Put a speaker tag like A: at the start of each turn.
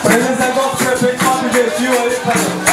A: Pra esse negócio que foi feito com objetivo aí, cara.